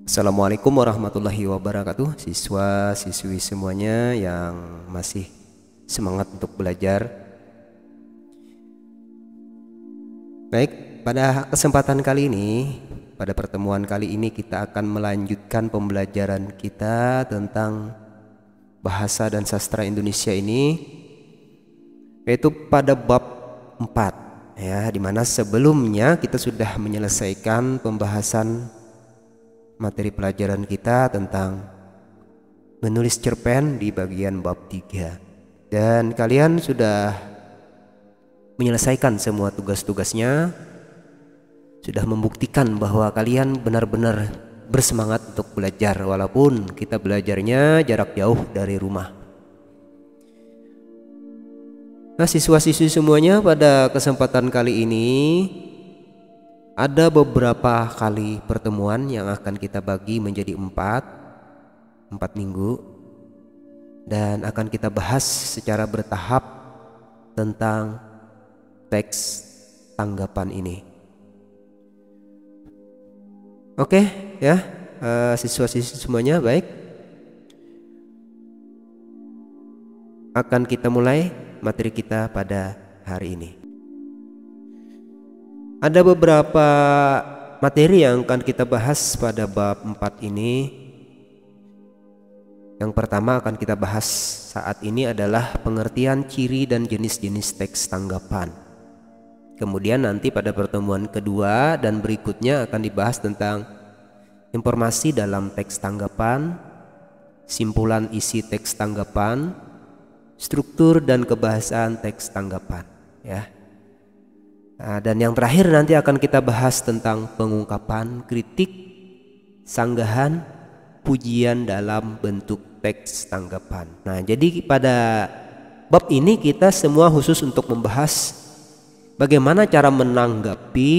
Assalamualaikum warahmatullahi wabarakatuh, siswa-siswi semuanya yang masih semangat untuk belajar. Baik, pada kesempatan kali ini, pada pertemuan kali ini kita akan melanjutkan pembelajaran kita tentang bahasa dan sastra Indonesia ini, yaitu pada bab 4 ya, dimana sebelumnya kita sudah menyelesaikan pembahasan materi pelajaran kita tentang menulis cerpen di bagian bab 3. Dan kalian sudah menyelesaikan semua tugas-tugasnya, sudah membuktikan bahwa kalian benar-benar bersemangat untuk belajar walaupun kita belajarnya jarak jauh dari rumah. Nah, siswa-siswi semuanya, pada kesempatan kali ini ada beberapa kali pertemuan yang akan kita bagi menjadi 4 minggu, dan akan kita bahas secara bertahap tentang teks tanggapan ini. Oke ya, siswa-siswi semuanya, baik. Akan kita mulai materi kita pada hari ini. Ada beberapa materi yang akan kita bahas pada bab 4 ini. Yang pertama akan kita bahas saat ini adalah pengertian ciri dan jenis-jenis teks tanggapan. Kemudian nanti pada pertemuan kedua dan berikutnya akan dibahas tentang informasi dalam teks tanggapan, simpulan isi teks tanggapan, struktur dan kebahasaan teks tanggapan ya. Nah, dan yang terakhir nanti akan kita bahas tentang pengungkapan, kritik, sanggahan, pujian dalam bentuk teks tanggapan. Nah, jadi pada bab ini kita semua khusus untuk membahas bagaimana cara menanggapi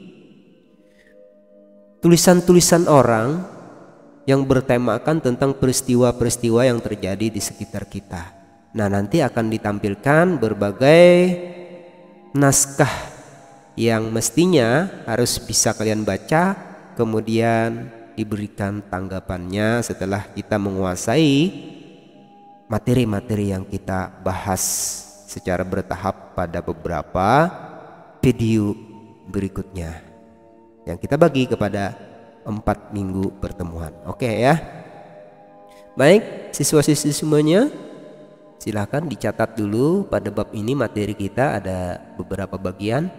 tulisan-tulisan orang yang bertemakan tentang peristiwa-peristiwa yang terjadi di sekitar kita. Nah, nanti akan ditampilkan berbagai naskah yang mestinya harus bisa kalian baca, kemudian diberikan tanggapannya setelah kita menguasai materi-materi yang kita bahas secara bertahap pada beberapa video berikutnya yang kita bagi kepada 4 minggu pertemuan. Oke ya. Baik, siswa-siswi semuanya, silakan dicatat dulu pada bab ini materi kita ada beberapa bagian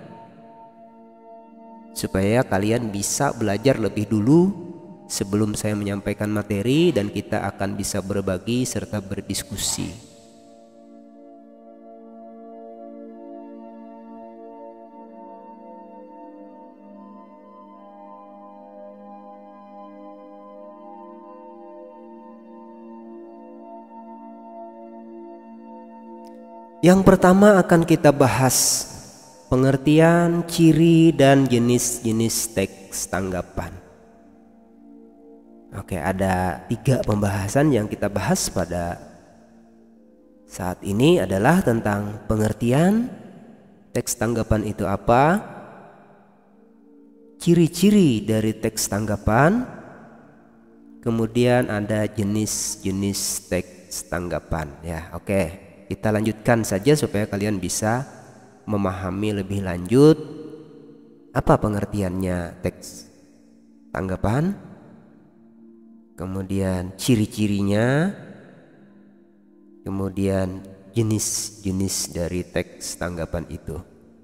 supaya kalian bisa belajar lebih dulu sebelum saya menyampaikan materi, dan kita akan bisa berbagi serta berdiskusi. Yang pertama akan kita bahas pengertian, ciri, dan jenis-jenis teks tanggapan. Oke, ada 3 pembahasan yang kita bahas pada saat ini adalah tentang pengertian, teks tanggapan itu apa, ciri-ciri dari teks tanggapan, kemudian ada jenis-jenis teks tanggapan ya. Oke, kita lanjutkan saja supaya kalian bisa memahami lebih lanjut apa pengertiannya teks tanggapan, kemudian ciri-cirinya, kemudian jenis-jenis dari teks tanggapan itu.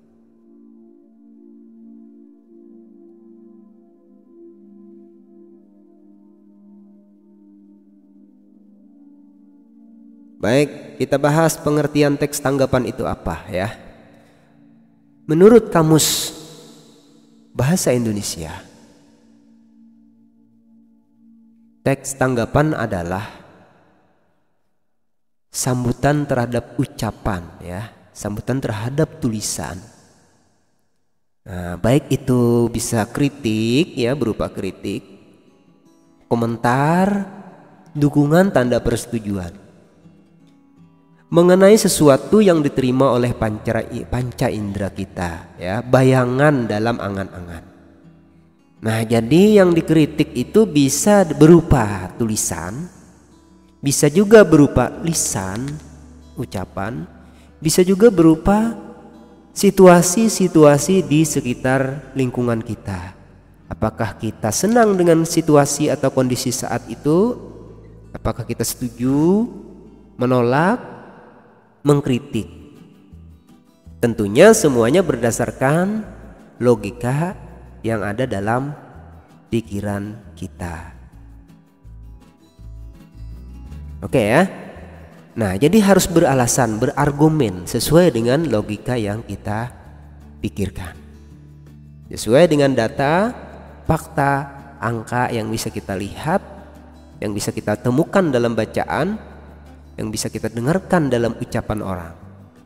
Baik, kita bahas pengertian teks tanggapan itu apa ya. Menurut Kamus Bahasa Indonesia, teks tanggapan adalah sambutan terhadap ucapan ya, sambutan terhadap tulisan. Nah, baik itu bisa kritik ya, berupa kritik, komentar, dukungan, tanda persetujuan mengenai sesuatu yang diterima oleh panca indera kita ya, bayangan dalam angan-angan. Nah, jadi yang dikritik itu bisa berupa tulisan, bisa juga berupa lisan, ucapan, bisa juga berupa situasi-situasi di sekitar lingkungan kita. Apakah kita senang dengan situasi atau kondisi saat itu? Apakah kita setuju, menolak, mengkritik? Tentunya semuanya berdasarkan logika yang ada dalam pikiran kita. Oke ya. Nah, jadi harus beralasan, berargumen sesuai dengan logika yang kita pikirkan. Sesuai dengan data, fakta, angka yang bisa kita lihat, yang bisa kita temukan dalam bacaan, yang bisa kita dengarkan dalam ucapan orang.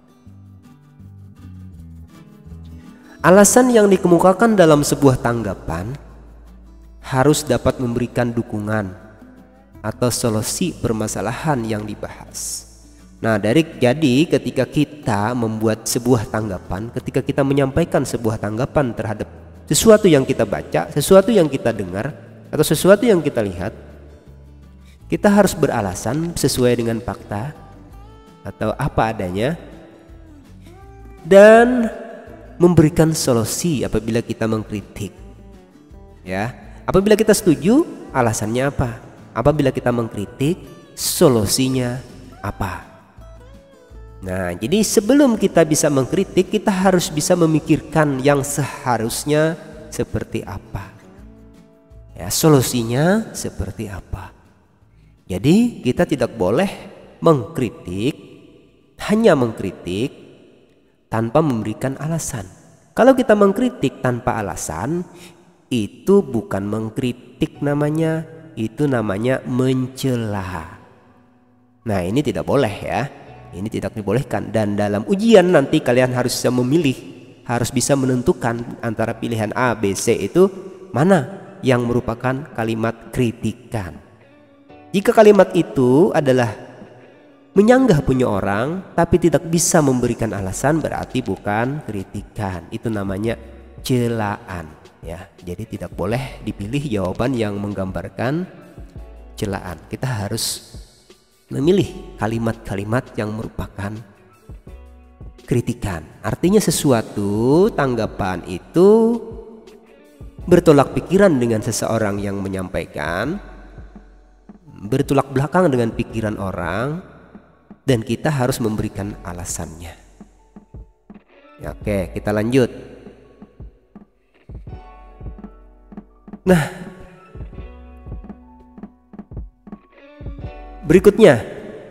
Alasan yang dikemukakan dalam sebuah tanggapan harus dapat memberikan dukungan atau solusi permasalahan yang dibahas. Nah, jadi ketika kita membuat sebuah tanggapan, ketika kita menyampaikan sebuah tanggapan terhadap sesuatu yang kita baca, sesuatu yang kita dengar, atau sesuatu yang kita lihat, kita harus beralasan sesuai dengan fakta atau apa adanya, dan memberikan solusi apabila kita mengkritik. Ya, apabila kita setuju, alasannya apa? Apabila kita mengkritik, solusinya apa? Nah, jadi sebelum kita bisa mengkritik, kita harus bisa memikirkan yang seharusnya seperti apa. Ya, solusinya seperti apa. Jadi kita tidak boleh mengkritik, hanya mengkritik tanpa memberikan alasan. Kalau kita mengkritik tanpa alasan, itu bukan mengkritik namanya, itu namanya mencela. Nah, ini tidak boleh ya. Ini tidak dibolehkan. Dan dalam ujian nanti kalian harus bisa memilih, harus bisa menentukan antara pilihan A, B, C itu mana yang merupakan kalimat kritikan. Jika kalimat itu adalah menyanggah punya orang tapi tidak bisa memberikan alasan, berarti bukan kritikan, itu namanya celaan ya. Jadi tidak boleh dipilih jawaban yang menggambarkan celaan. Kita harus memilih kalimat-kalimat yang merupakan kritikan. Artinya sesuatu tanggapan itu bertolak pikiran dengan seseorang yang menyampaikan, bertolak belakang dengan pikiran orang, dan kita harus memberikan alasannya. Ya, oke, kita lanjut. Nah, berikutnya,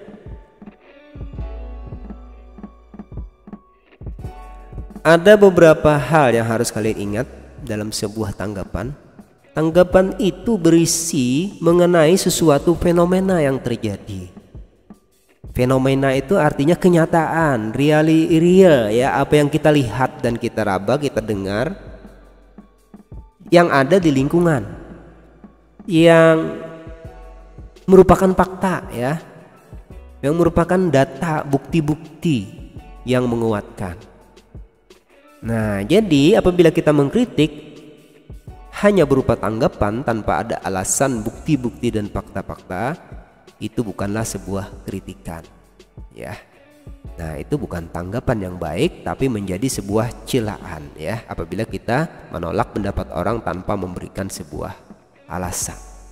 ada beberapa hal yang harus kalian ingat dalam sebuah tanggapan. Tanggapan itu berisi mengenai sesuatu fenomena yang terjadi. Fenomena itu artinya kenyataan, real ya, apa yang kita lihat dan kita raba, kita dengar, yang ada di lingkungan, yang merupakan fakta ya, yang merupakan data, bukti-bukti yang menguatkan. Nah, jadi apabila kita mengkritik hanya berupa tanggapan tanpa ada alasan, bukti-bukti dan fakta-fakta, itu bukanlah sebuah kritikan ya. Nah, itu bukan tanggapan yang baik, tapi menjadi sebuah celaan ya, apabila kita menolak pendapat orang tanpa memberikan sebuah alasan.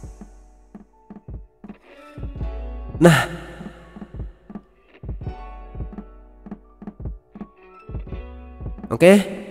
Nah, oke.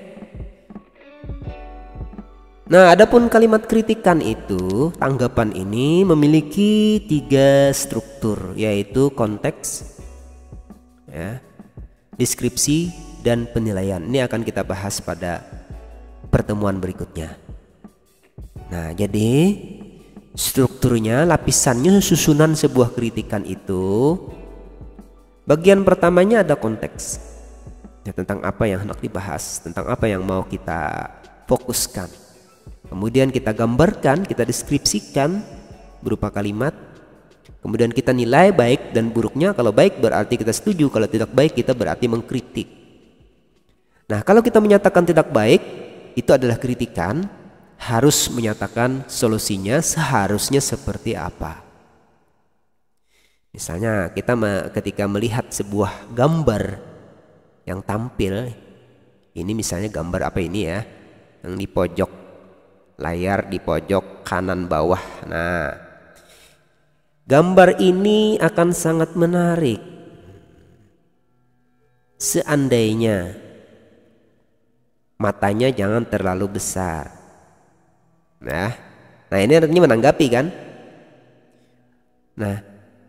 Nah, adapun kalimat kritikan itu, tanggapan ini memiliki 3 struktur, yaitu konteks, ya, deskripsi, dan penilaian. Ini akan kita bahas pada pertemuan berikutnya. Nah, jadi strukturnya, lapisannya, susunan sebuah kritikan itu, bagian pertamanya ada konteks, ya, tentang apa yang hendak dibahas, tentang apa yang mau kita fokuskan. Kemudian kita gambarkan, kita deskripsikan berupa kalimat. Kemudian kita nilai baik dan buruknya. Kalau baik berarti kita setuju, kalau tidak baik kita berarti mengkritik. Nah, kalau kita menyatakan tidak baik, itu adalah kritikan, harus menyatakan solusinya seharusnya seperti apa. Misalnya kita ketika melihat sebuah gambar yang tampil, ini misalnya gambar apa ini ya, yang di pojok layar, di pojok kanan bawah. Nah, gambar ini akan sangat menarik seandainya matanya jangan terlalu besar. Nah ini artinya menanggapi kan. Nah,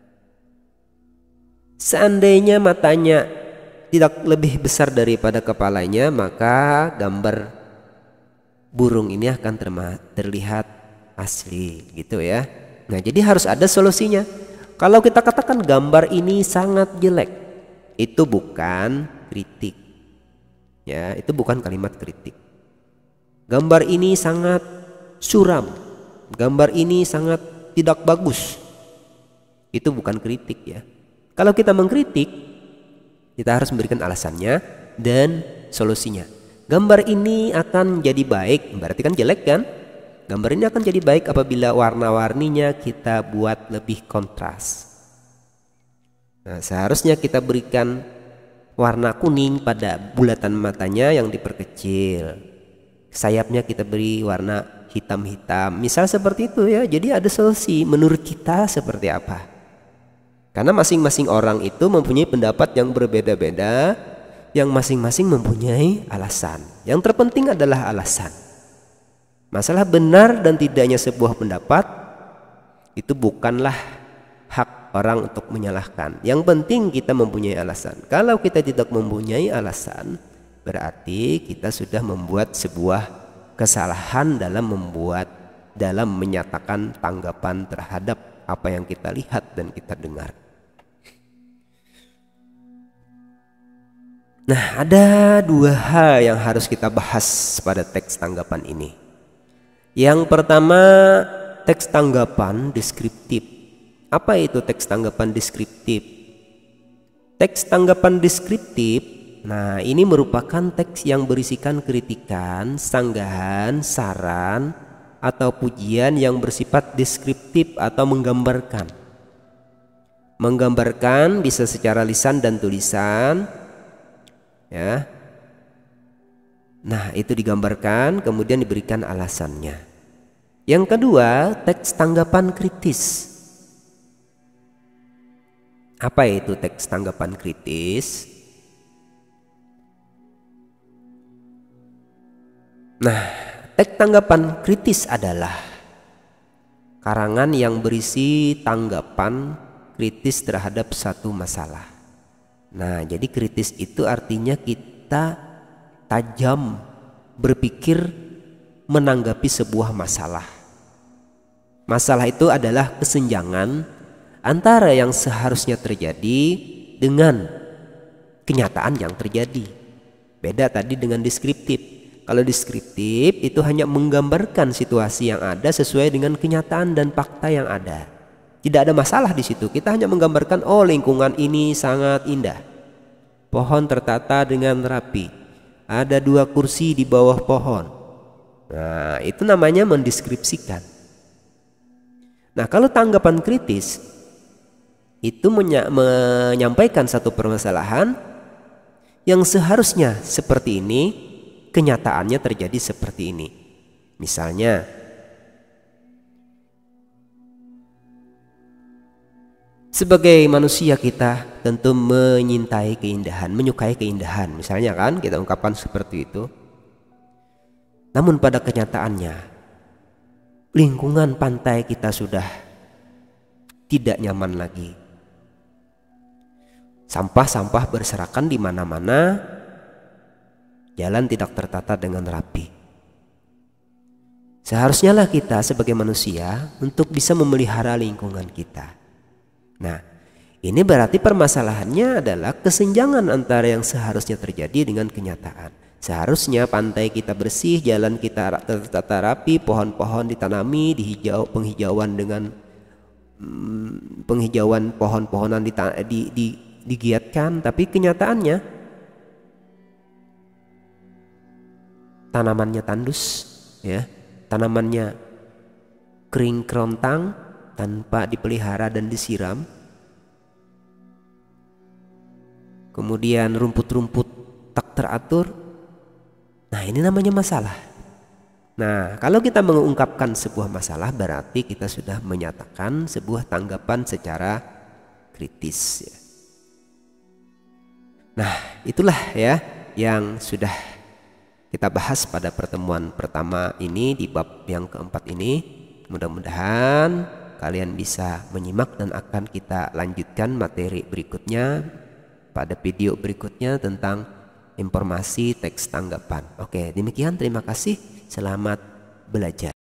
seandainya matanya tidak lebih besar daripada kepalanya, maka gambar burung ini akan terlihat asli gitu ya. Nah, jadi harus ada solusinya. Kalau kita katakan gambar ini sangat jelek, itu bukan kritik. Ya, itu bukan kalimat kritik. Gambar ini sangat suram, gambar ini sangat tidak bagus, itu bukan kritik ya. Kalau kita mengkritik, kita harus memberikan alasannya dan solusinya. Gambar ini akan jadi baik, berarti kan jelek kan? Gambar ini akan jadi baik apabila warna-warninya kita buat lebih kontras. Nah, seharusnya kita berikan warna kuning pada bulatan matanya yang diperkecil. Sayapnya kita beri warna hitam-hitam. Misal seperti itu ya. Jadi ada solusi menurut kita seperti apa. Karena masing-masing orang itu mempunyai pendapat yang berbeda-beda, yang masing-masing mempunyai alasan. Yang terpenting adalah alasan. Masalah benar dan tidaknya sebuah pendapat itu bukanlah hak orang untuk menyalahkan. Yang penting kita mempunyai alasan. Kalau kita tidak mempunyai alasan, berarti kita sudah membuat sebuah kesalahan dalam menyatakan tanggapan terhadap apa yang kita lihat dan kita dengar. Nah, ada dua hal yang harus kita bahas pada teks tanggapan ini. Yang pertama, teks tanggapan deskriptif. Apa itu teks tanggapan deskriptif? Teks tanggapan deskriptif, nah ini merupakan teks yang berisikan kritikan, sanggahan, saran, atau pujian yang bersifat deskriptif atau menggambarkan. Menggambarkan bisa secara lisan dan tulisan, ya. Nah, itu digambarkan kemudian diberikan alasannya. Yang kedua, teks tanggapan kritis. Apa itu teks tanggapan kritis? Nah, teks tanggapan kritis adalah karangan yang berisi tanggapan kritis terhadap satu masalah. Nah, jadi kritis itu artinya kita tajam berpikir menanggapi sebuah masalah. Masalah itu adalah kesenjangan antara yang seharusnya terjadi dengan kenyataan yang terjadi. Beda tadi dengan deskriptif. Kalau deskriptif itu hanya menggambarkan situasi yang ada sesuai dengan kenyataan dan fakta yang ada. Tidak ada masalah di situ. Kita hanya menggambarkan, oh lingkungan ini sangat indah. Pohon tertata dengan rapi. Ada 2 kursi di bawah pohon. Nah, itu namanya mendeskripsikan. Nah, kalau tanggapan kritis itu menyampaikan satu permasalahan yang seharusnya seperti ini, kenyataannya terjadi seperti ini. Misalnya, sebagai manusia kita tentu menyintai keindahan, menyukai keindahan. Misalnya kan kita ungkapkan seperti itu. Namun pada kenyataannya lingkungan pantai kita sudah tidak nyaman lagi. Sampah-sampah berserakan di mana-mana, jalan tidak tertata dengan rapi. Seharusnya lah kita sebagai manusia untuk bisa memelihara lingkungan kita. Nah, ini berarti permasalahannya adalah kesenjangan antara yang seharusnya terjadi dengan kenyataan. Seharusnya pantai kita bersih, jalan kita tertata rapi, pohon-pohon ditanami, penghijauan dengan penghijauan pohon-pohonan digiatkan, tapi kenyataannya tanamannya tandus, ya. tanamannya kering kerontang tanpa dipelihara dan disiram, kemudian rumput-rumput tak teratur, nah ini namanya masalah. Nah, kalau kita mengungkapkan sebuah masalah, berarti kita sudah menyatakan sebuah tanggapan secara kritis ya. Nah, itulah ya yang sudah kita bahas pada pertemuan pertama ini di bab yang keempat ini. Mudah-mudahan kalian bisa menyimak dan akan kita lanjutkan materi berikutnya pada video berikutnya tentang informasi teks tanggapan. Oke, demikian, terima kasih. Selamat belajar.